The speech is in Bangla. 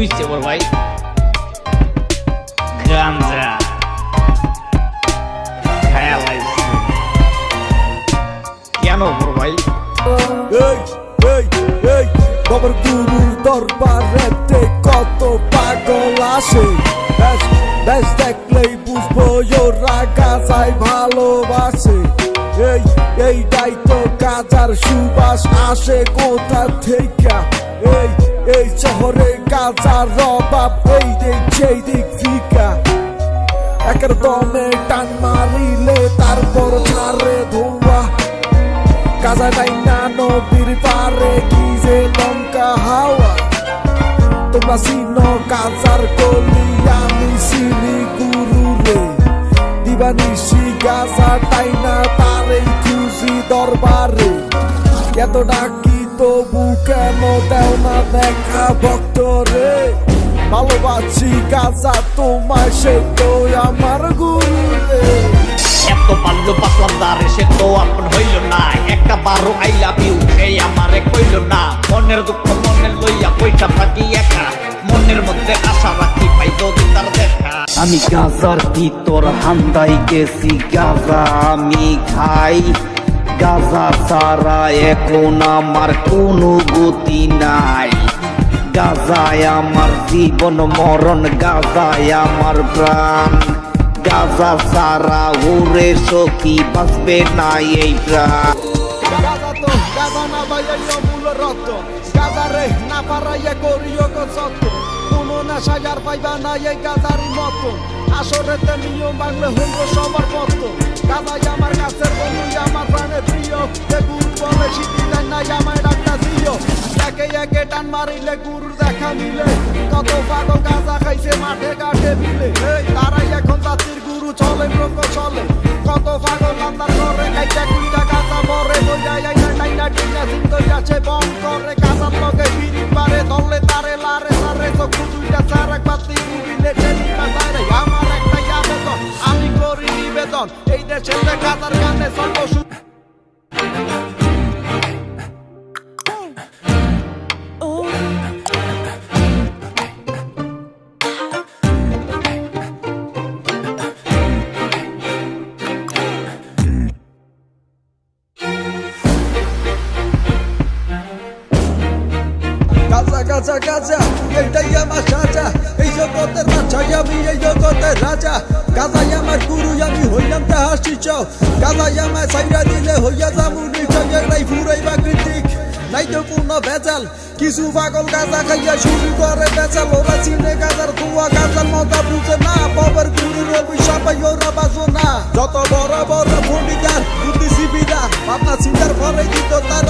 হইছে বড় ভাই? গাঞ্জা খায়া লাইছে। কেন বড় ভাই? বাবার গুরুর দরবারেতে কত পাগল আসে, ব্যাস দেখলেই বুঝবো ওরা গাজায় ভালোবাসে। এইটাই তো গাজার সুবাস আসে কোথা থেকে? এই শহরে গাজার অভাব, এই দিক সেই দিক ফিকা। একের দমে টান মারিলে তারপর ছাড়ে ধোয়া। গাজা নাই না নদীর পারে কি যে লঙ্কা হাওয়া। তোমরা চিনো গাজার কলি, আমি চিনি গুরুরে। দিবানিশি গাজা তাই না তারেই খুশি দরবারে। এত ডাকি তবু কেন দেও না দেখা ভক্তরে? ভালোবাসি গাজা তোমায়, সে তো আমার গুরুরে। এত পারলো পাতলাম দারে, সে তো আপন হইল না। একটা বারো আই লাভ ইউ এই আমারে কইল না। মনের দুঃখ মনে লইয়া কইটা থাকি একা, মনের মধ্যে আশা রাখি পাই যদি তার দেখা। আমি গাজার ভিতর হান্দাই গেছি, গাজা আমি খাই। গাজা ছাড়া এখন আমার কোনো গতি নাই। গাজায় আমার জীবন মরণ, গাজায় আমার প্রাণ। গাজা ছাড়া ওরে সখী বাঁচবে না এই প্রাণ। গাজা তো গাজা না বাইয়া মূল রক্ত, গাজা রে না পারাইয়া করিও গো সত্য। কোনো নেশা আর পাইবা না এই গাজারি মতো, আসরেতে নিয়ম বাংলা হইব সবার পত্ত। গাজাই আমার কাছের বন্ধু, আমার প্রাণের প্রিয়। যে গুরু বলে সিদ্ধি দেয় নাই আমায় ডাক্তার দিও। একে একে টান মারিলে গুরুর দেখা মিলে, কত পাগল গাজা খাইছে মাঠে ঘাটে মিলে। তারাই এখন জাতির গুরু, চলে ব্রহ্ম চলে। কত পাগল আন্দার করে খাইছে কুইটা গাজা পরে বইয়া টাইনা টিনা চিন্তা যাচ্ছে বম করে। গাজার লগে বিড়ি পারে ধরলে তারে লারে সারে চক্ষু দুইটা চার এক বাতি উবিলে টেনি পাতারে। আমার একটাই আবেদন, আমি করি নিবেদন, এই দেশের গাজার গানে সর্বসু। গাজা গাজা গাজা এইটাই আমার সাজা, এই জগতের বাচ্চাই আমি, এই জগতের রাজা। গাজাই আমার গুরু, আমি হইলাম তাহার শিষ্য। গাজাই আমায় সাইরা দিলে হইয়া যামুনি সঙ্গে ফুরাইবা কৃতিক। নাই তো কোনো ভেজাল, কিছু পাগল গাজা খাইয়া শুরু করে বেচাল। ওরা চিনে গাজার ধোয়া, গাজার মজা বুঝে না। বাবার গুরুর অভিশাপাই ওরা বাজো না। যত বড় বড় পণ্ডিতার বুদ্ধিজীবীরা ভাবনা চিন্তার পরে দিত তার